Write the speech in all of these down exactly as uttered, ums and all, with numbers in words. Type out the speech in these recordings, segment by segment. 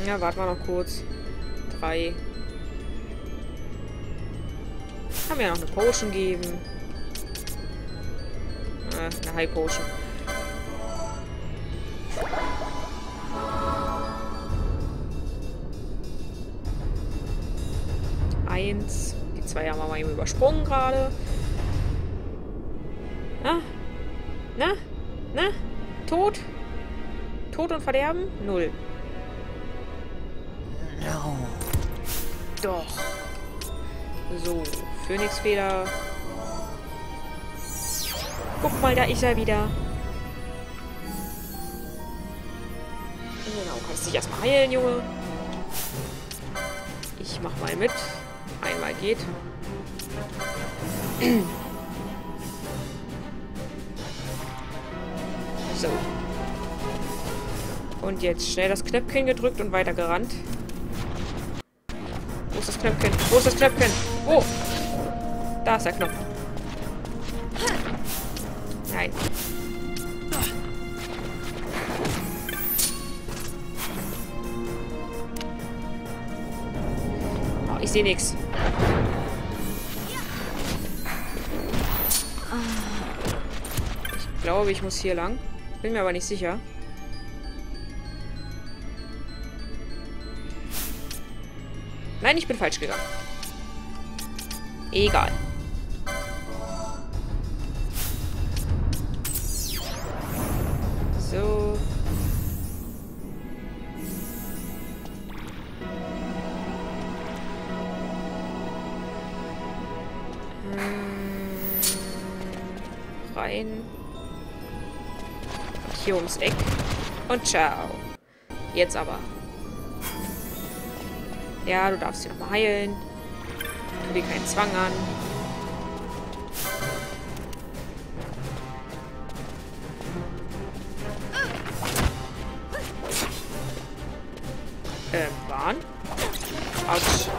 Ja, warten wir noch kurz. Drei. Kann mir ja noch eine Potion geben. Äh, eine High Potion. Eins. Die zwei haben wir mal eben übersprungen gerade. Na? Na? Na? Tod? Tod und Verderben? Null. No. Doch. So, Phönixfeder. Guck mal, da ist er wieder. Genau, kannst dich erstmal heilen, Junge. Ich mach mal mit. Einmal geht. So. Und jetzt schnell das Knöpfchen gedrückt und weiter gerannt. Wo ist das Knöpfchen? Wo ist das Knöpfchen? Wo? Da ist der Knopf. Nein. Oh, ich sehe nichts. Ich glaube, ich muss hier lang. Bin mir aber nicht sicher. Nein, ich bin falsch gegangen. Egal. So. Hm. Rein. Hier ums Eck. Und ciao. Jetzt aber. Ja, du darfst dich nochmal heilen. Tu dir keinen Zwang an. Ähm, Bahn? Autsch.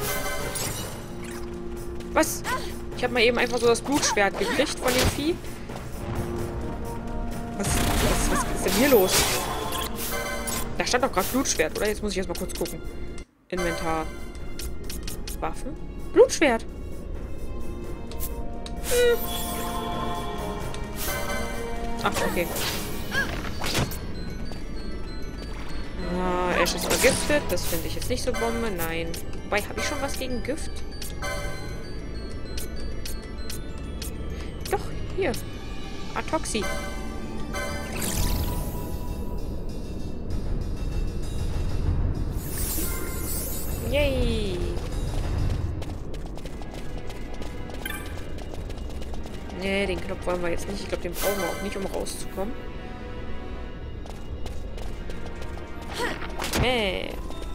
Was? Ich habe mal eben einfach so das Blutschwert gekriegt von dem Vieh. Was, was, was ist denn hier los? Da stand doch gerade Blutschwert, oder? Jetzt muss ich erstmal kurz gucken. Inventar. Waffen? Blutschwert. Hm. Ach, okay. Ah, Ash ist vergiftet. Das finde ich jetzt nicht so Bombe. Nein. Wobei, habe ich schon was gegen Gift? Doch, hier. Atoxi. Yay! Nee, den Knopf wollen wir jetzt nicht. Ich glaube, den brauchen wir auch nicht, um rauszukommen. Hey.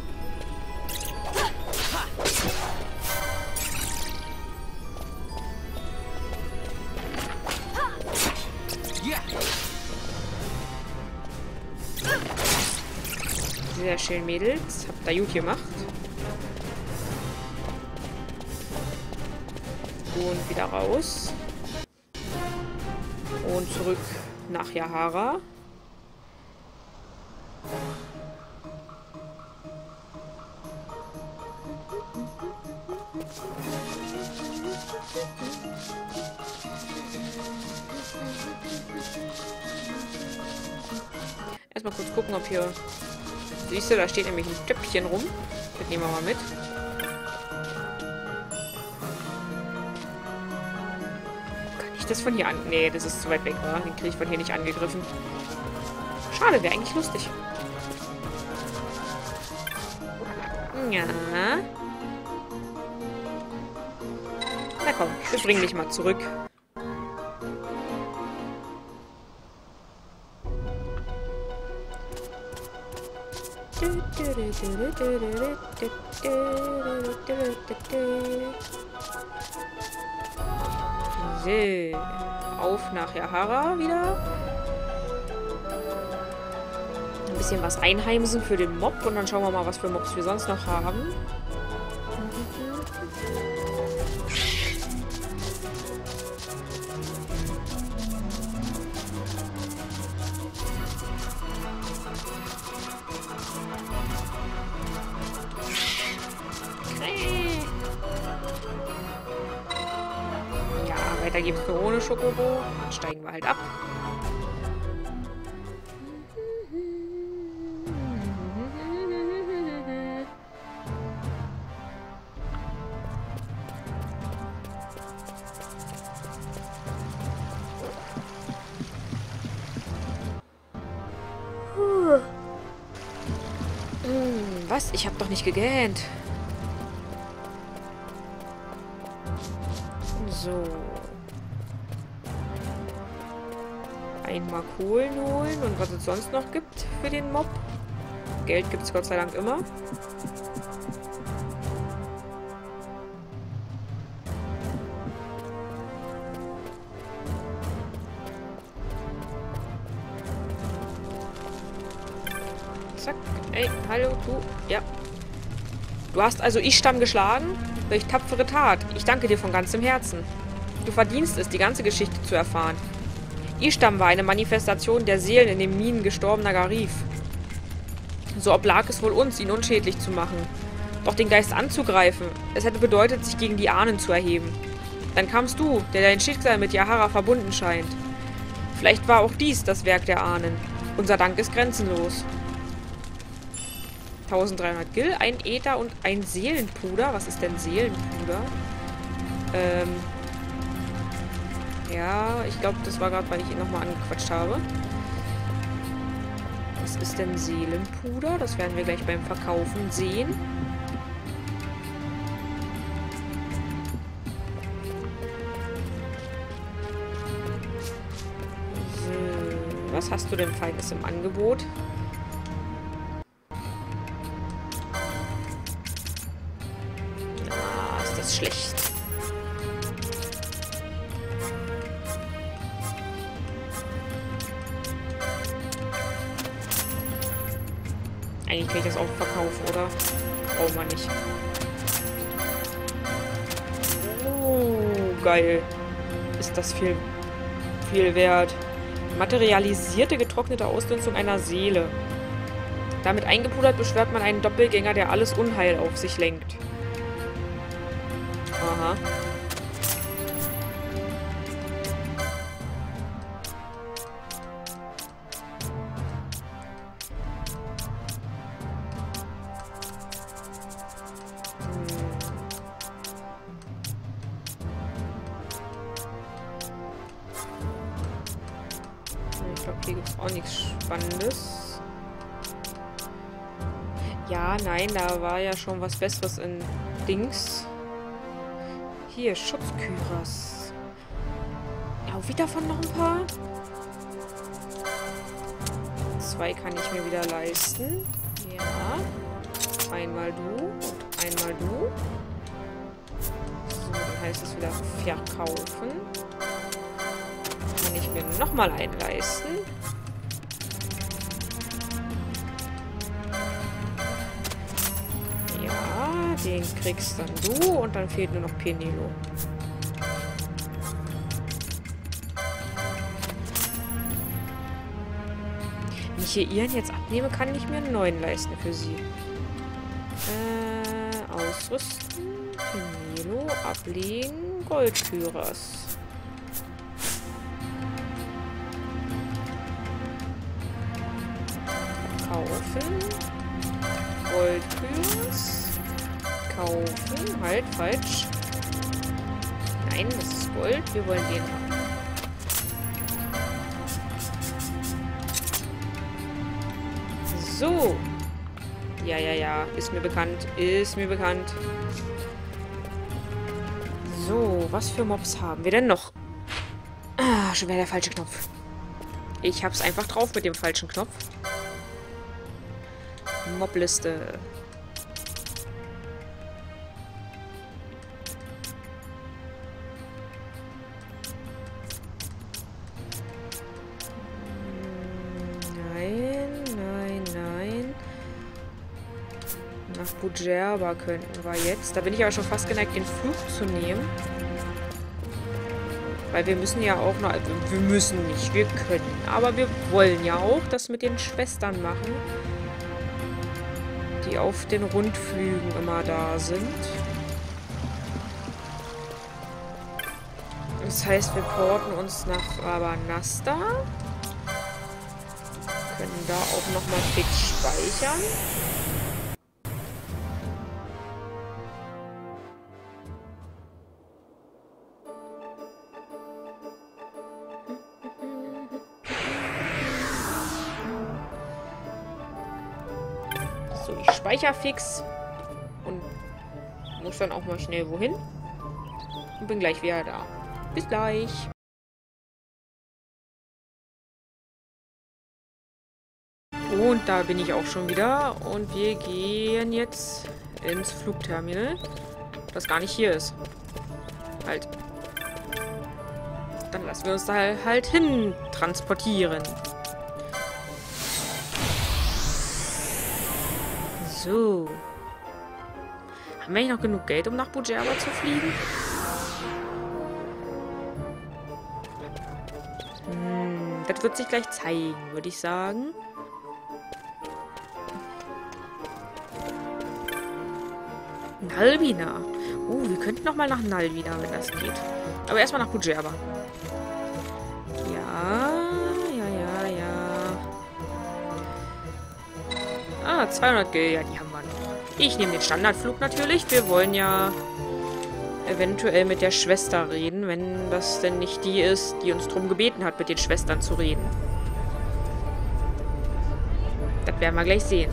Sehr schön, Mädels. Habt ihr gut gemacht. Und wieder raus. Und zurück nach Yahara. Erstmal kurz gucken, ob hier... Siehst du, da steht nämlich ein Töpfchen rum. Das nehmen wir mal mit. Das von hier an. Nee, das ist zu weit weg, oder? Den kriege ich von hier nicht angegriffen. Schade, wäre eigentlich lustig. Ja. Na komm, wir bringen dich mal zurück. So, auf nach Yahara wieder. Ein bisschen was einheimsen für den Mob und dann schauen wir mal, was für Mobs wir sonst noch haben. Weiter geht's nur ohne Schokobo. Dann steigen wir halt ab. Hm, was? Ich hab doch nicht gegähnt. So. Einmal Kohlen holen und was es sonst noch gibt für den Mob. Geld gibt es Gott sei Dank immer. Zack. Ey, hallo, du. Ja. Du hast also Ich-Stamm geschlagen? Durch tapfere Tat. Ich danke dir von ganzem Herzen. Du verdienst es, die ganze Geschichte zu erfahren. Ich-Stamm war eine Manifestation der Seelen in den Minen gestorbener Garif. So oblag es wohl uns, ihn unschädlich zu machen. Doch den Geist anzugreifen, es hätte bedeutet, sich gegen die Ahnen zu erheben. Dann kamst du, der dein Schicksal mit Yahara verbunden scheint. Vielleicht war auch dies das Werk der Ahnen. Unser Dank ist grenzenlos. dreizehnhundert Gil, ein Äther und ein Seelenpuder. Was ist denn Seelenpuder? Ähm... Ja, ich glaube, das war gerade, weil ich ihn nochmal angequatscht habe. Was ist denn Seelenpuder? Das werden wir gleich beim Verkaufen sehen. So, was hast du denn Feines im Angebot? Ah, ist das schlecht. Eigentlich kann ich das auch verkaufen, oder? Braucht man nicht. Oh, geil. Ist das viel, viel wert. Materialisierte, getrocknete Ausdünstung einer Seele. Damit eingepudert beschwört man einen Doppelgänger, der alles Unheil auf sich lenkt. Aha. Ich glaube, hier gibt es auch nichts Spannendes. Ja, nein, da war ja schon was Besseres in Dings. Hier, Schutzkyras. Auch wieder von noch ein paar. Zwei kann ich mir wieder leisten. Ja. Einmal du und einmal du. So, dann heißt es wieder verkaufen. Kann ich mir nochmal einen leisten. Ja, den kriegst dann du und dann fehlt nur noch Penelo. Wenn ich hier ihren jetzt abnehme, kann ich mir einen neuen leisten für sie. Äh, ausrüsten, Penelo, ablegen, Goldkyras. Kaufen. Goldkyras. Kaufen. Halt, falsch. Nein, das ist Gold. Wir wollen den haben. So. Ja, ja, ja. Ist mir bekannt. Ist mir bekannt. So, was für Mobs haben wir denn noch? Ah, schon wieder der falsche Knopf. Ich hab's einfach drauf mit dem falschen Knopf. Mobliste. Nein, nein, nein. Nach Bujerba könnten wir jetzt. Da bin ich aber schon fast geneigt, den Fluch zu nehmen. Weil wir müssen ja auch noch... Wir müssen nicht, wir können. Aber wir wollen ja auch das mit den Schwestern machen, die auf den Rundflügen immer da sind. Das heißt, wir porten uns nach Rabanasta. Können da auch nochmal fix speichern. So, ich speichere fix. Und muss dann auch mal schnell wohin. Und bin gleich wieder da. Bis gleich. Und da bin ich auch schon wieder. Und wir gehen jetzt ins Flugterminal. Das gar nicht hier ist. Halt. Dann lassen wir uns da halt hin transportieren. So. Haben wir eigentlich noch genug Geld, um nach Bujerba zu fliegen? Hm, das wird sich gleich zeigen, würde ich sagen. Nalbina. Uh, wir könnten noch mal nach Nalbina, wenn das geht. Aber erstmal nach Bujerba. Ja, ja, ja, ja. Ah, zweihundert Gil, ja, die haben wir noch. Ich nehme den Standardflug natürlich. Wir wollen ja eventuell mit der Schwester reden, wenn das denn nicht die ist, die uns darum gebeten hat, mit den Schwestern zu reden. Das werden wir gleich sehen.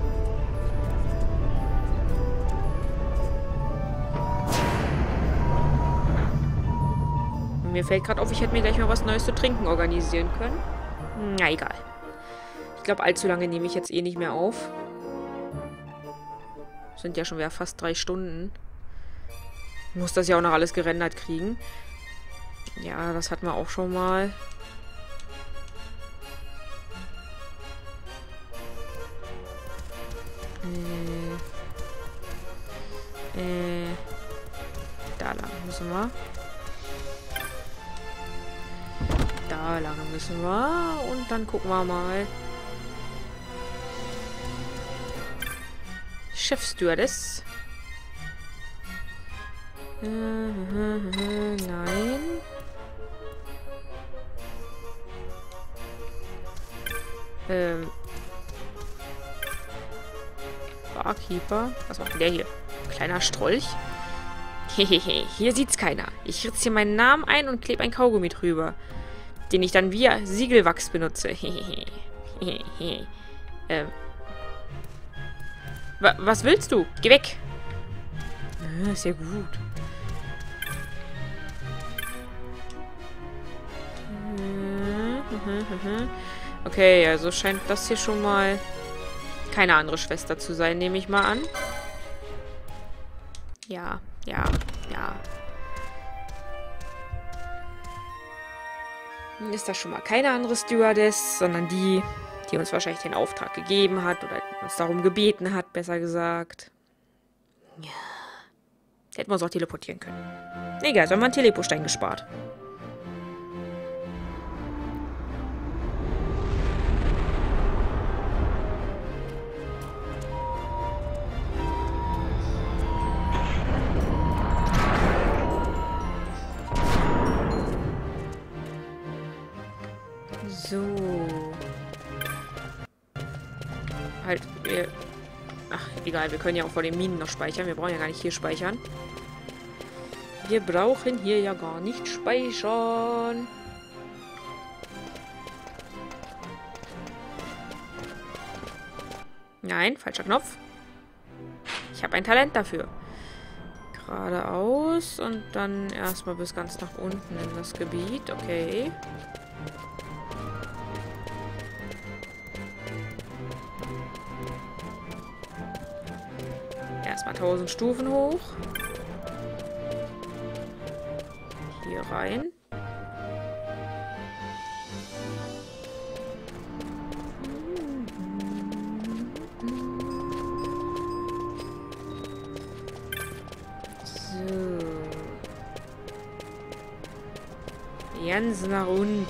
Mir fällt gerade auf, ich hätte mir gleich mal was Neues zu trinken organisieren können. Na, egal. Ich glaube, allzu lange nehme ich jetzt eh nicht mehr auf. Sind ja schon wieder fast drei Stunden. Muss das ja auch noch alles gerendert kriegen. Ja, das hatten wir auch schon mal. Äh, äh, da lang müssen wir. Da lang müssen wir. Und dann gucken wir mal. Chefstewardess. Äh, äh, äh, nein. Ähm. Barkeeper. Was macht denn der hier? Kleiner Strolch. Hehehe, hier sieht's keiner. Ich ritze hier meinen Namen ein und klebe ein Kaugummi drüber, den ich dann via Siegelwachs benutze. Hehehe. Hehehe. Ähm. Wa was willst du? Geh weg. Ah, ist ja gut. Okay, also scheint das hier schon mal keine andere Schwester zu sein, nehme ich mal an. Ja, ja, ja. Dann ist das schon mal keine andere Stewardess, sondern die, die uns wahrscheinlich den Auftrag gegeben hat oder uns darum gebeten hat, besser gesagt. Ja. Hätten wir uns auch teleportieren können. Egal, so haben wir einen Telepostein gespart. So. Halt, wir... Ach, egal, wir können ja auch vor den Minen noch speichern. Wir brauchen ja gar nicht hier speichern. Wir brauchen hier ja gar nicht speichern. Nein, falscher Knopf. Ich habe ein Talent dafür. Geradeaus und dann erstmal bis ganz nach unten in das Gebiet. Okay. Erstmal tausend Stufen hoch. Hier rein. So. Ganz nach unten.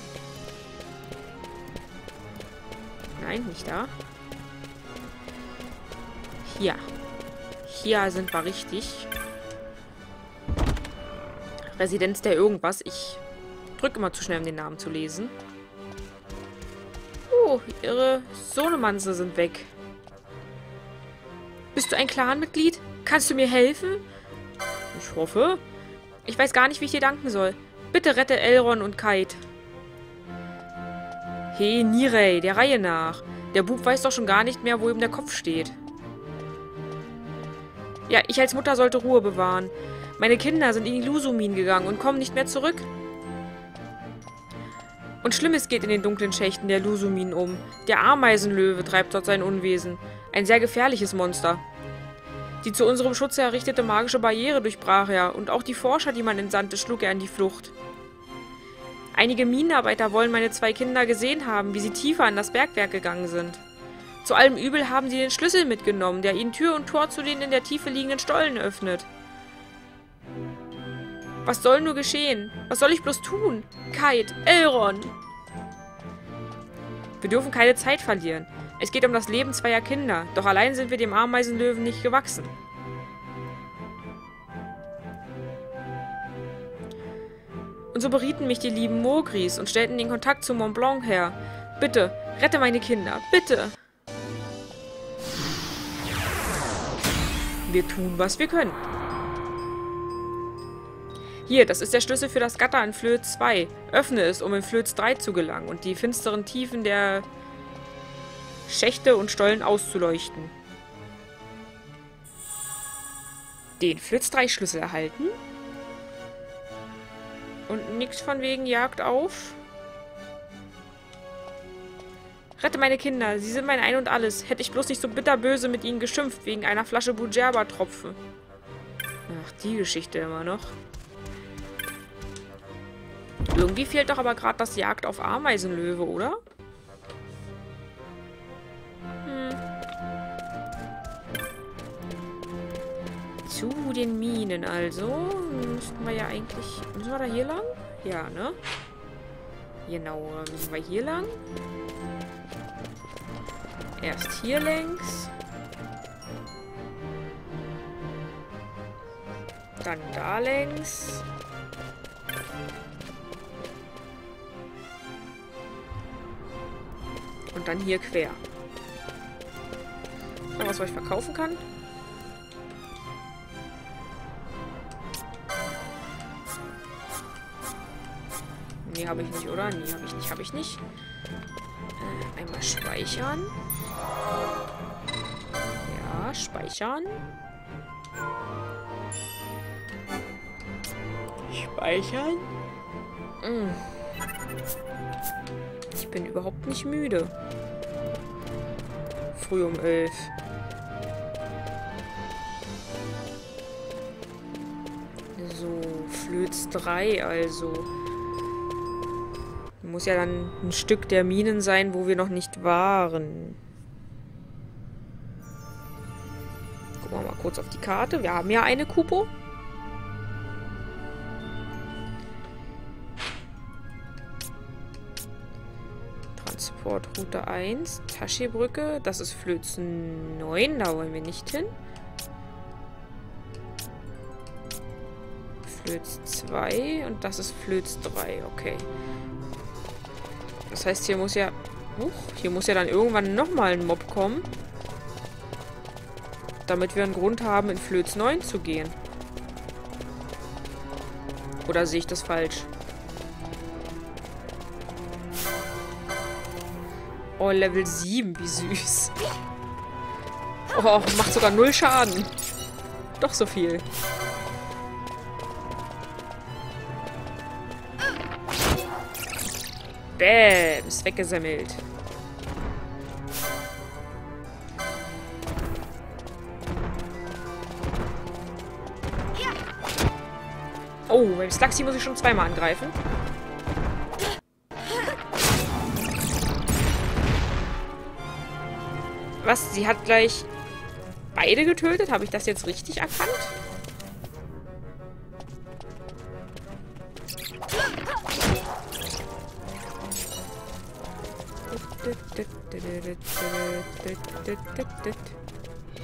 Nein, nicht da. Hier. Hier sind wir richtig. Residenz der irgendwas. Ich drücke immer zu schnell, um den Namen zu lesen. Oh, ihre Sohnemanze sind weg. Bist du ein Clanmitglied? Kannst du mir helfen? Ich hoffe. Ich weiß gar nicht, wie ich dir danken soll. Bitte rette Elrond und Kite. Hey, Nirei, der Reihe nach. Der Bub weiß doch schon gar nicht mehr, wo ihm der Kopf steht. Ja, ich als Mutter sollte Ruhe bewahren. Meine Kinder sind in die Lusumin gegangen und kommen nicht mehr zurück. Und Schlimmes geht in den dunklen Schächten der Lusumin um. Der Ameisenlöwe treibt dort sein Unwesen. Ein sehr gefährliches Monster. Die zu unserem Schutze errichtete magische Barriere durchbrach er. Und auch die Forscher, die man entsandte, schlug er in die Flucht. Einige Minenarbeiter wollen meine zwei Kinder gesehen haben, wie sie tiefer an das Bergwerk gegangen sind. Zu allem Übel haben sie den Schlüssel mitgenommen, der ihnen Tür und Tor zu den in der Tiefe liegenden Stollen öffnet. Was soll nur geschehen? Was soll ich bloß tun? Kite, Elrond! Wir dürfen keine Zeit verlieren. Es geht um das Leben zweier Kinder, doch allein sind wir dem Ameisenlöwen nicht gewachsen. Und so berieten mich die lieben Mogris und stellten den Kontakt zu Mont Blanc her. Bitte, rette meine Kinder, bitte! Wir tun, was wir können. Hier, das ist der Schlüssel für das Gatter in Flöz zwei. Öffne es, um in Flöz drei zu gelangen und die finsteren Tiefen der Schächte und Stollen auszuleuchten. Den Flöz drei Schlüssel erhalten. Und nichts von wegen Jagd auf. Rette meine Kinder, sie sind mein Ein und Alles. Hätte ich bloß nicht so bitterböse mit ihnen geschimpft, wegen einer Flasche Bujerba-Tropfen. Ach, die Geschichte immer noch. Irgendwie fehlt doch aber gerade das Jagd auf Ameisenlöwe, oder? Hm. Zu den Minen also. Müssten wir ja eigentlich... Müssen wir da hier lang? Ja, ne? Genau, müssen wir hier lang. Erst hier längs. Dann da längs. Und dann hier quer. Noch was, was ich verkaufen kann? Nee, habe ich nicht, oder? Nee, habe ich nicht, habe ich nicht. Äh, einmal speichern. Ja, speichern. Speichern. Mm. Ich bin überhaupt nicht müde. Früh um elf. So, Flöz drei also. Muss ja dann ein Stück der Minen sein, wo wir noch nicht waren. Gucken wir mal kurz auf die Karte. Wir haben ja eine Kupo. Transportroute eins. Taschebrücke. Das ist Flöz neun. Da wollen wir nicht hin. Flöz zwei. Und das ist Flöz drei. Okay. Das heißt, hier muss ja... Uh, hier muss ja dann irgendwann nochmal ein Mob kommen. Damit wir einen Grund haben, in Flöz neun zu gehen. Oder sehe ich das falsch? Oh, Level sieben, wie süß. Oh, macht sogar null Schaden. Doch so viel. Bäm, ist weggesammelt. Oh, beim Slugsy muss ich schon zweimal angreifen. Was? Sie hat gleich beide getötet? Habe ich das jetzt richtig erkannt?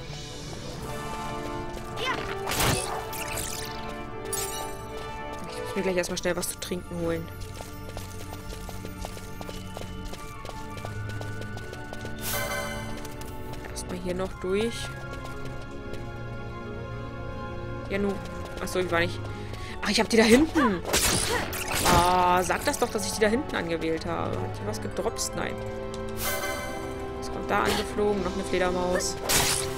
Ich muss Ich will gleich erstmal schnell was zu trinken holen. Erstmal hier noch durch. Ja, nu. Achso, ich war nicht... Ach, ich hab die da hinten. Ah, sag das doch, dass ich die da hinten angewählt habe. Hat hier was gedropst? Nein. Was kommt da angeflogen? Noch eine Fledermaus.